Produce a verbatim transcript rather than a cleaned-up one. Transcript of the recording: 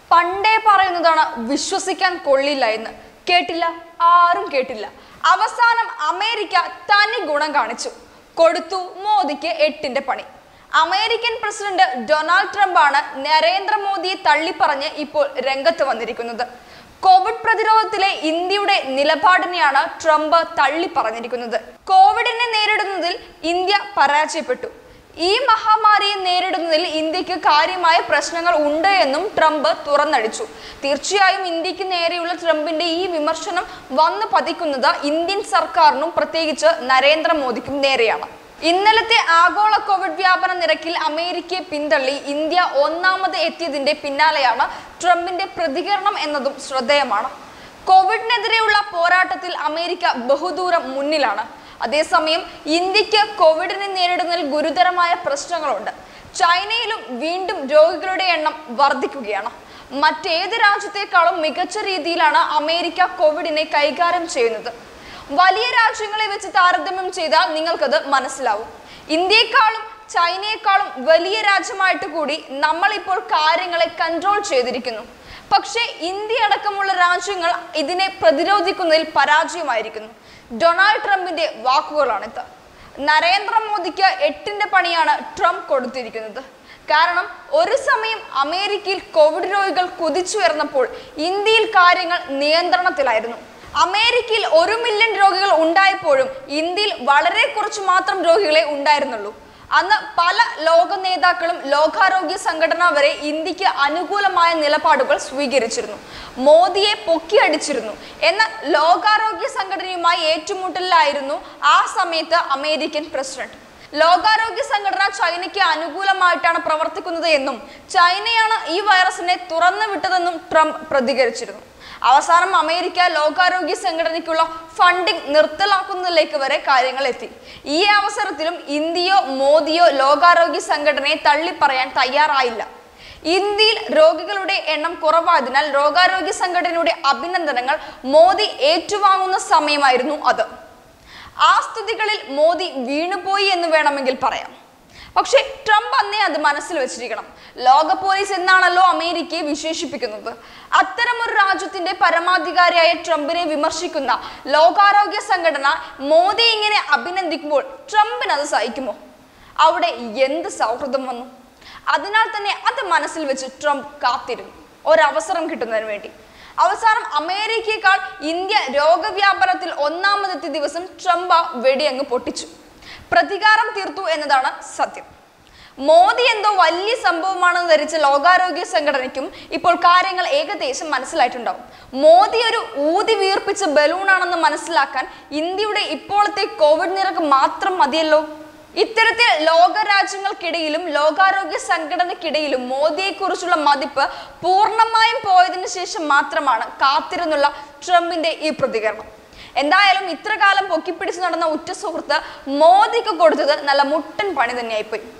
പണ്ടേ പറയുന്നതാണ് വിശ്വസിക്കാൻ കൊള്ളില്ല എന്ന്. കേട്ടില്ല, ആരും കേട്ടില്ല. അവസാനം അമേരിക്ക തനി ഗുണം കാണിച്ചു, കൊടുത്തു മോദിക്ക് എട്ടിന്റെ പണി. അമേരിക്കൻ പ്രസിഡന്റ് ഡൊണാൾഡ് ട്രംപ് ആണ് നരേന്ദ്രമോദിയെ തള്ളിപ്പറഞ്ഞ് ഇപ്പോൾ രംഗത്ത് വന്നിരിക്കുന്നത്. കോവിഡ് പ്രതിരോധത്തിലെ ഇന്ത്യയുടെ നിലപാടിനെയാണ് ട്രംപ് തള്ളി പറഞ്ഞിരിക്കുന്നത്. കോവിഡിനെ നേരിടുന്നതിൽ ഇന്ത്യ പരാജയപ്പെട്ടു. ഈ മഹാമാരിയെ നേരിടുന്നതിൽ ഇന്ത്യക്ക് കാര്യമായ പ്രശ്നങ്ങൾ ഉണ്ട് എന്നും ട്രംപ് തുറന്നടിച്ചു. തീർച്ചയായും ഇന്ത്യക്ക് നേരെയുള്ള ട്രംപിന്റെ ഈ വിമർശനം വന്നു പതിക്കുന്നത് ഇന്ത്യൻ സർക്കാരിനും പ്രത്യേകിച്ച് നരേന്ദ്രമോദിക്കും നേരെയാണ്. ഇന്നലത്തെ ആഗോള കോവിഡ് വ്യാപന നിരക്കിൽ അമേരിക്കയെ പിന്തള്ളി ഇന്ത്യ ഒന്നാമത് എത്തിയതിന്റെ പിന്നാലെയാണ് ട്രംപിന്റെ പ്രതികരണം എന്നതും ശ്രദ്ധേയമാണ്. കോവിഡിനെതിരെയുള്ള പോരാട്ടത്തിൽ അമേരിക്ക ബഹുദൂരം മുന്നിലാണ്. അതേസമയം ഇന്ത്യക്ക് കോവിഡിനെ നേരിടുന്നതിൽ ഗുരുതരമായ പ്രശ്നങ്ങളുണ്ട്. ചൈനയിലും വീണ്ടും രോഗികളുടെ എണ്ണം വർദ്ധിക്കുകയാണ്. മറ്റേത് രാജ്യത്തെക്കാളും മികച്ച രീതിയിലാണ് അമേരിക്ക കോവിഡിനെ കൈകാര്യം ചെയ്യുന്നത്. വലിയ രാജ്യങ്ങളെ വെച്ച് താരതമ്യം ചെയ്താൽ നിങ്ങൾക്കത് മനസ്സിലാവും. ഇന്ത്യയെക്കാളും ചൈനയെക്കാളും വലിയ രാജ്യമായിട്ട് കൂടി നമ്മൾ ഇപ്പോൾ കാര്യങ്ങളെ കൺട്രോൾ ചെയ്തിരിക്കുന്നു. പക്ഷേ ഇന്ത്യ അടക്കമുള്ള രാജ്യങ്ങൾ ഇതിനെ പ്രതിരോധിക്കുന്നതിൽ പരാജയമായിരിക്കുന്നു. ഡൊണാൾഡ് ട്രംപിന്റെ വാക്കുകളാണിത്. നരേന്ദ്രമോദിക്ക് എട്ടിന്റെ പണിയാണ് ട്രംപ് കൊടുത്തിരിക്കുന്നത്. കാരണം ഒരു സമയം അമേരിക്കയിൽ കോവിഡ് രോഗികൾ കുതിച്ചുയർന്നപ്പോൾ ഇന്ത്യയിൽ കാര്യങ്ങൾ നിയന്ത്രണത്തിലായിരുന്നു. അമേരിക്കയിൽ ഒരു മില്യൺ രോഗികൾ ഉണ്ടായപ്പോഴും ഇന്ത്യയിൽ വളരെ കുറച്ച് മാത്രം രോഗികളെ ഉണ്ടായിരുന്നുള്ളൂ. അന്ന് പല ലോക നേതാക്കളും ലോകാരോഗ്യ സംഘടന വരെ ഇന്ത്യക്ക് അനുകൂലമായ നിലപാടുകൾ സ്വീകരിച്ചിരുന്നു, മോദിയെ പൊക്കിയടിച്ചിരുന്നു. എന്നാൽ ലോകാരോഗ്യ സംഘടനയുമായി ഏറ്റുമുട്ടലിലായിരുന്നു ആ സമയത്ത് അമേരിക്കൻ പ്രസിഡന്റ്. ലോകാരോഗ്യ സംഘടന ചൈനയ്ക്ക് അനുകൂലമായിട്ടാണ് പ്രവർത്തിക്കുന്നത് എന്നും ചൈനയാണ് ഈ വൈറസിനെ തുറന്നു വിട്ടതെന്നും ട്രംപ് പ്രതികരിച്ചിരുന്നു. അവസാനം അമേരിക്ക ലോകാരോഗ്യ സംഘടനയ്ക്കുള്ള ഫണ്ടിംഗ് നിർത്തലാക്കുന്നതിലേക്ക് വരെ കാര്യങ്ങൾ എത്തി. ഈ അവസരത്തിലും ഇന്ത്യയോ മോദിയോ ലോകാരോഗ്യ സംഘടനയെ തള്ളിപ്പറയാൻ തയ്യാറായില്ല. ഇന്ത്യയിൽ രോഗികളുടെ എണ്ണം കുറവായതിനാൽ ലോകാരോഗ്യ സംഘടനയുടെ അഭിനന്ദനങ്ങൾ മോദി ഏറ്റുവാങ്ങുന്ന സമയമായിരുന്നു അത്. ആ സ്തുതികളിൽ മോദി വീണുപോയി എന്ന് വേണമെങ്കിൽ പറയാം. പക്ഷേ ട്രംപ് അന്നേ അത് മനസ്സിൽ വെച്ചിരിക്കണം. ലോക പോലീസ് എന്നാണല്ലോ അമേരിക്കയെ വിശേഷിപ്പിക്കുന്നത്. അത്തരമൊരു രാജ്യത്തിന്റെ പരമാധികാരിയായ ട്രംപിനെ വിമർശിക്കുന്ന ലോകാരോഗ്യ സംഘടന മോദി ഇങ്ങനെ അഭിനന്ദിക്കുമ്പോൾ ട്രംപിന് അത് സഹിക്കുമോ? അവിടെ എന്ത് സൗഹൃദം വന്നു? അതിനാൽ തന്നെ അത് മനസ്സിൽ വെച്ച് ട്രംപ് കാത്തിരുന്നു ഒരവസരം കിട്ടുന്നതിന് വേണ്ടി. അവസാനം അമേരിക്കയേക്കാൾ ഇന്ത്യ രോഗവ്യാപനത്തിൽ ഒന്നാമതെത്തിയ ദിവസം ട്രംപ് വെടിയങ്ങ് പൊട്ടിച്ചു, പ്രതികാരം തീർത്തു എന്നതാണ് സത്യം. മോദി എന്തോ വലിയ സംഭവമാണെന്ന് ധരിച്ച ലോകാരോഗ്യ സംഘടനയ്ക്കും ഇപ്പോൾ കാര്യങ്ങൾ ഏകദേശം മനസ്സിലായിട്ടുണ്ടാവും. മോദി ഒരു ഊതി വീർപ്പിച്ച ബലൂണാണെന്ന് മനസ്സിലാക്കാൻ ഇന്ത്യയുടെ ഇപ്പോഴത്തെ കോവിഡ് നിരക്ക് മാത്രം മതിയല്ലോ. ഇത്തരത്തിൽ ലോകരാജ്യങ്ങൾക്കിടയിലും ലോകാരോഗ്യ സംഘടനയ്ക്കിടയിലും മോദിയെക്കുറിച്ചുള്ള മതിപ്പ് പൂർണ്ണമായും പോയതിനു ശേഷം മാത്രമാണ് കാത്തിരുന്നുള്ള ട്രംപിന്റെ ഈ പ്രതികരണം. എന്തായാലും ഇത്ര കാലം പൊക്കിപ്പിടിച്ച് നടന്ന ഉറ്റ സുഹൃത്ത് മോദിക്ക് കൊടുത്തത് നല്ല മുട്ടൻ പണി തന്നെയായിപ്പോയി.